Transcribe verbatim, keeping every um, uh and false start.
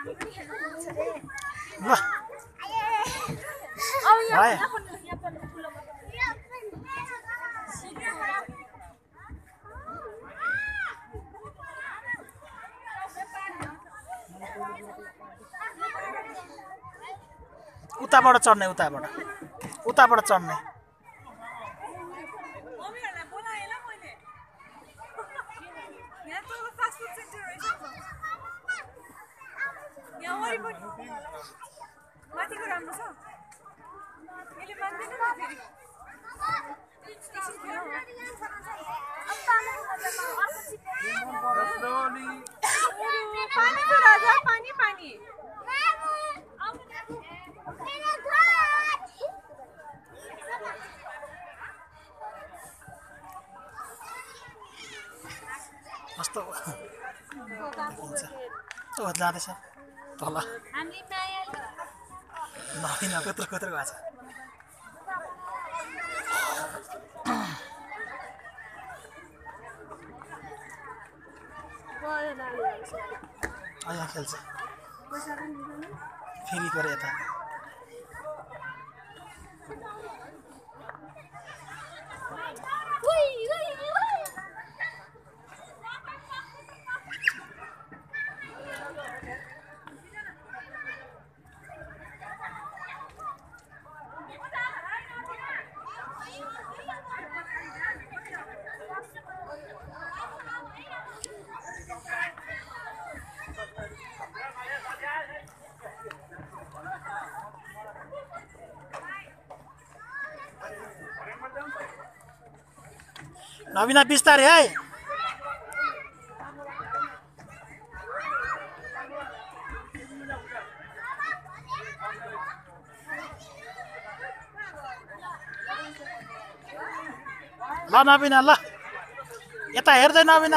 ल भाइ उताबाट चढ्ने उताबाट उताबाट चढ्ने माथिको राम्रो छ यसले मान्दैन नि फेरि पानी को राजा पानी पानी कस्तो ओ जाँदैछ तल नबिना कत्रो कत्रो भएको छ यहाँ खेल्छ फेरि गरे यता नबिना बिस्तारै है ल नबिना ल यता हेर्दै नबिना